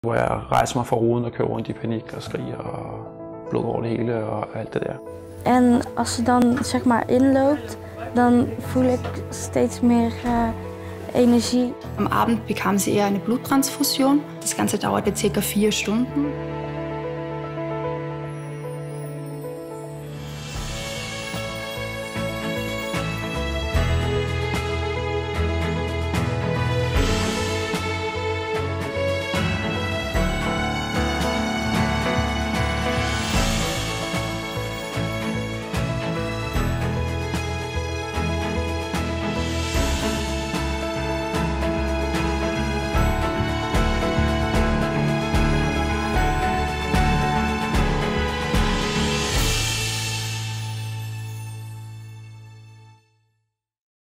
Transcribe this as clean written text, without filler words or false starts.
Hvor jeg rejser mig fra ruden og kører rundt i panik og skriger og blod over det hele og alt det der. En als ze dan zeg maar inloopt, dan voel ik steeds meer Energie. Am Abend bekam sie eher eine Bluttransfusion. Das Ganze dauerte ca. 4 Stunden.